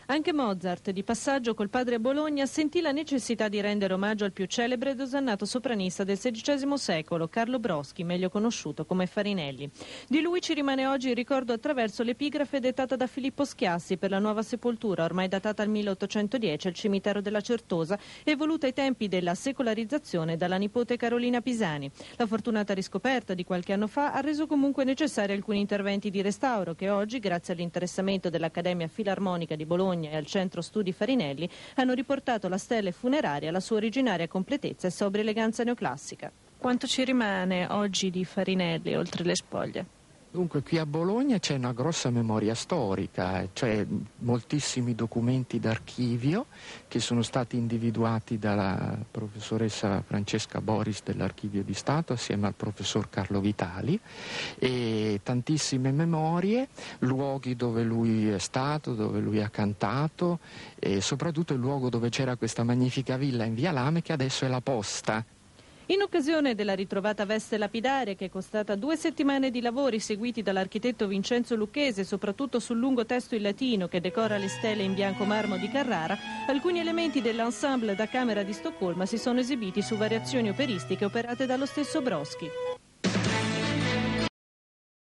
Anche Mozart, di passaggio col padre a Bologna, sentì la necessità di rendere omaggio al più celebre ed osannato sopranista del XVI secolo, Carlo Broschi, meglio conosciuto come Farinelli. Di lui ci rimane oggi il ricordo attraverso l'epigrafe dettata da Filippo Schiassi per la nuova sepoltura, ormai datata al 1810 al cimitero della Certosa, evoluta ai tempi della secolarizzazione dalla nipote Carolina Pisani. La fortunata riscoperta di qualche anno fa ha reso comunque necessari alcuni interventi di restauro che oggi, grazie all'interessamento dell'Accademia Filarmonica di Bologna e al Centro Studi Farinelli, hanno riportato la stele funeraria alla sua originaria completezza e sobria eleganza neoclassica. Quanto ci rimane oggi di Farinelli oltre le spoglie? Dunque, qui a Bologna c'è una grossa memoria storica, cioè moltissimi documenti d'archivio che sono stati individuati dalla professoressa Francesca Boris dell'Archivio di Stato assieme al professor Carlo Vitali, e tantissime memorie, luoghi dove lui è stato, dove lui ha cantato, e soprattutto il luogo dove c'era questa magnifica villa in Via Lame che adesso è la Posta. In occasione della ritrovata veste lapidaria, che è costata 2 settimane di lavori seguiti dall'architetto Vincenzo Lucchese, soprattutto sul lungo testo in latino che decora le stele in bianco marmo di Carrara, alcuni elementi dell'ensemble da Camera di Stoccolma si sono esibiti su variazioni operistiche operate dallo stesso Broschi.